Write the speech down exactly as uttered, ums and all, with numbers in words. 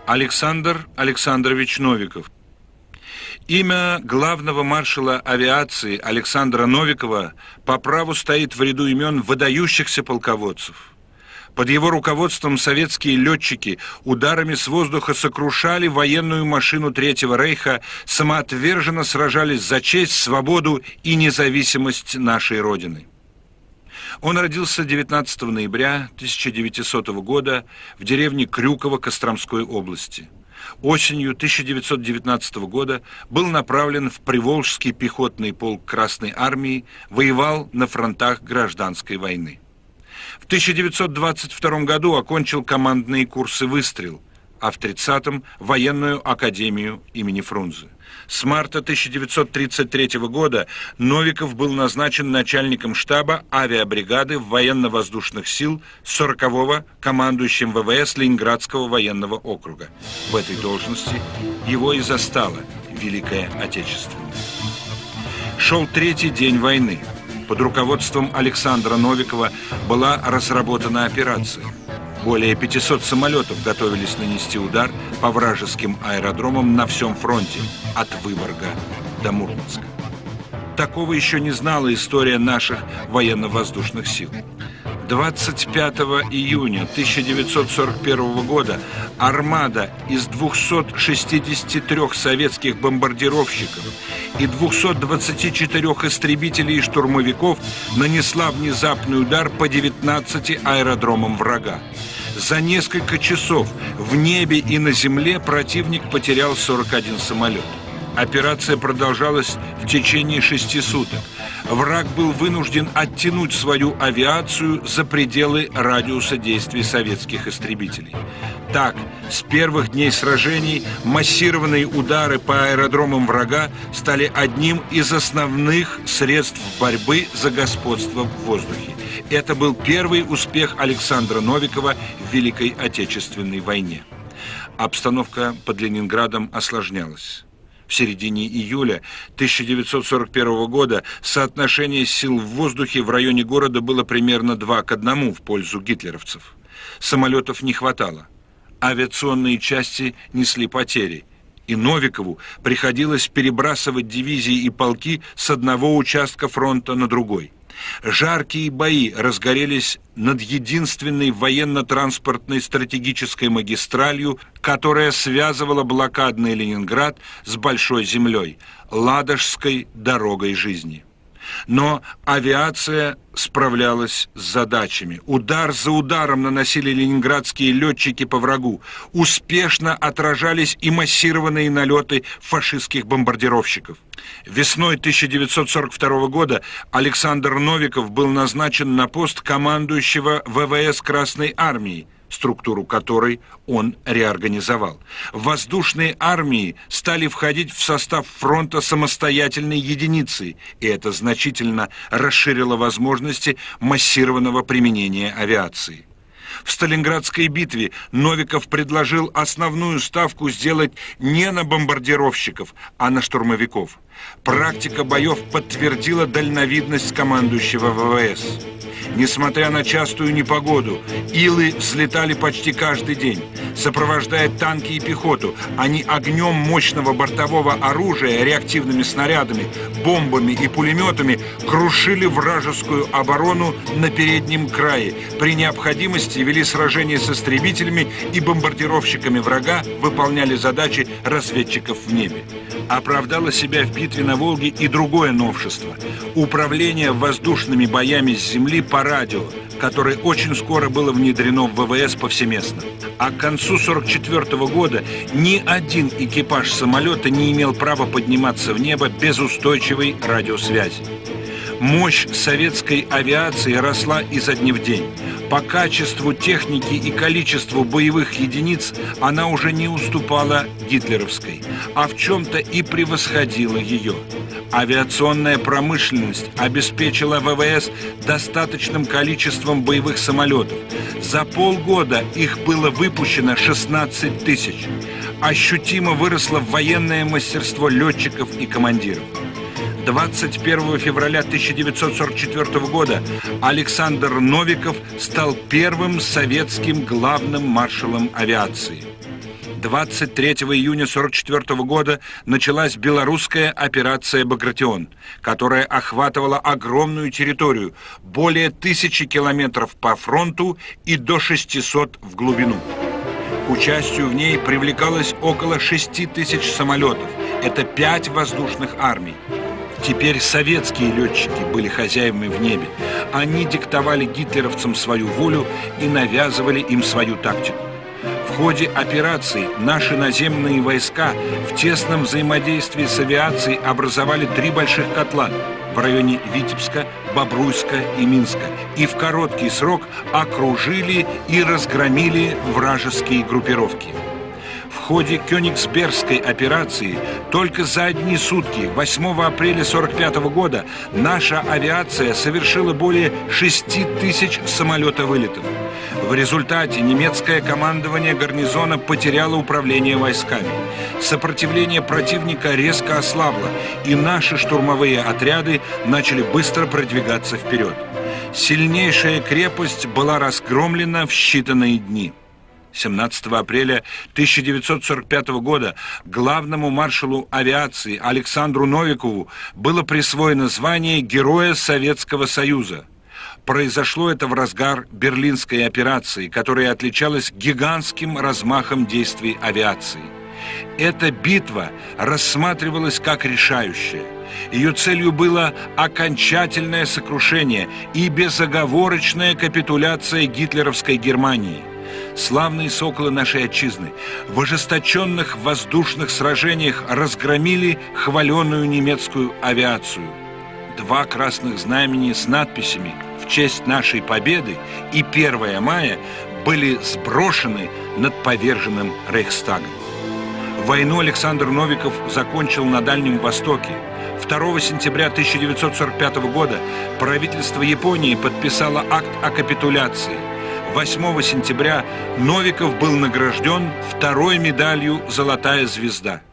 Александр Александрович Новиков. Имя главного маршала авиации Александра Новикова по праву стоит в ряду имен выдающихся полководцев. Под его руководством советские летчики ударами с воздуха сокрушали военную машину Третьего Рейха, самоотверженно сражались за честь, свободу и независимость нашей Родины. Он родился девятнадцатого ноября тысяча девятисотого года в деревне Крюково Костромской области. Осенью тысяча девятьсот девятнадцатого года был направлен в Приволжский пехотный полк Красной Армии, воевал на фронтах гражданской войны. В тысяча девятьсот двадцать втором году окончил командные курсы «Выстрел», а в тридцатом – военную академию имени Фрунзе. С марта тысяча девятьсот тридцать третьего года Новиков был назначен начальником штаба авиабригады военно-воздушных сил сорокового командующим ВВС Ленинградского военного округа. В этой должности его и застала Великая Отечественная. Шел третий день войны. Под руководством Александра Новикова была разработана операция. Более пятисот самолетов готовились нанести удар по вражеским аэродромам на всем фронте, от Выборга до Мурманска. Такого еще не знала история наших военно-воздушных сил. двадцать пятого июня тысяча девятьсот сорок первого года армада из двухсот шестидесяти трёх советских бомбардировщиков и двухсот двадцати четырёх истребителей и штурмовиков нанесла внезапный удар по девятнадцати аэродромам врага. За несколько часов в небе и на земле противник потерял сорок один самолет. Операция продолжалась в течение шести суток. Враг был вынужден оттянуть свою авиацию за пределы радиуса действий советских истребителей. Так, с первых дней сражений массированные удары по аэродромам врага стали одним из основных средств борьбы за господство в воздухе. Это был первый успех Александра Новикова в Великой Отечественной войне. Обстановка под Ленинградом осложнялась. В середине июля тысяча девятьсот сорок первого года соотношение сил в воздухе в районе города было примерно два к одному в пользу гитлеровцев. Самолетов не хватало. Авиационные части несли потери, и Новикову приходилось перебрасывать дивизии и полки с одного участка фронта на другой. Жаркие бои разгорелись над единственной военно-транспортной стратегической магистралью, которая связывала блокадный Ленинград с Большой землей, Ладожской дорогой жизни. Но авиация справлялась с задачами. Удар за ударом наносили ленинградские летчики по врагу. Успешно отражались и массированные налеты фашистских бомбардировщиков. Весной тысяча девятьсот сорок второго года Александр Новиков был назначен на пост командующего ВВС Красной Армии, структуру которой он реорганизовал. Воздушные армии стали входить в состав фронта самостоятельной единицы, и это значительно расширило возможности массированного применения авиации. В Сталинградской битве Новиков предложил основную ставку сделать не на бомбардировщиков, а на штурмовиков. Практика боев подтвердила дальновидность командующего ВВС. Несмотря на частую непогоду, Илы взлетали почти каждый день. Сопровождая танки и пехоту, они огнем мощного бортового оружия, реактивными снарядами, бомбами и пулеметами крушили вражескую оборону на переднем крае. При необходимости вели сражения с истребителями и бомбардировщиками врага, выполняли задачи разведчиков в небе. Оправдало себя в битве на Волге и другое новшество – управление воздушными боями с земли по радио, которое очень скоро было внедрено в ВВС повсеместно. А к концу сорок четвёртого года ни один экипаж самолета не имел права подниматься в небо без устойчивой радиосвязи. Мощь советской авиации росла изо дня в день. По качеству техники и количеству боевых единиц она уже не уступала гитлеровской, а в чем-то и превосходила ее. Авиационная промышленность обеспечила ВВС достаточным количеством боевых самолетов. За полгода их было выпущено шестнадцать тысяч. Ощутимо выросло военное мастерство летчиков и командиров. двадцать первого февраля тысяча девятьсот сорок четвёртого года Александр Новиков стал первым советским главным маршалом авиации. двадцать третьего июня сорок четвёртого года началась белорусская операция «Багратион», которая охватывала огромную территорию, более тысячи километров по фронту и до шестисот в глубину. К участию в ней привлекалось около шести тысяч самолетов. Это пять воздушных армий. Теперь советские летчики были хозяевами в небе. Они диктовали гитлеровцам свою волю и навязывали им свою тактику. В ходе операции наши наземные войска в тесном взаимодействии с авиацией образовали три больших котла в районе Витебска, Бобруйска и Минска и в короткий срок окружили и разгромили вражеские группировки. В ходе Кёнигсбергской операции только за одни сутки, восьмого апреля сорок пятого года, наша авиация совершила более шести тысяч самолетовылетов. В результате немецкое командование гарнизона потеряло управление войсками. Сопротивление противника резко ослабло, и наши штурмовые отряды начали быстро продвигаться вперед. Сильнейшая крепость была разгромлена в считанные дни. семнадцатого апреля тысяча девятьсот сорок пятого года главному маршалу авиации Александру Новикову было присвоено звание Героя Советского Союза. Произошло это в разгар Берлинской операции, которая отличалась гигантским размахом действий авиации. Эта битва рассматривалась как решающая. Ее целью было окончательное сокрушение и безоговорочная капитуляция гитлеровской Германии. Славные соколы нашей отчизны в ожесточенных воздушных сражениях разгромили хваленую немецкую авиацию. Два красных знамени с надписями «В честь нашей победы» и первое мая были сброшены над поверженным Рейхстагом. Войну Александр Новиков закончил на Дальнем Востоке. второго сентября тысяча девятьсот сорок пятого года правительство Японии подписало акт о капитуляции. восьмого сентября Новиков был награжден второй медалью «Золотая звезда».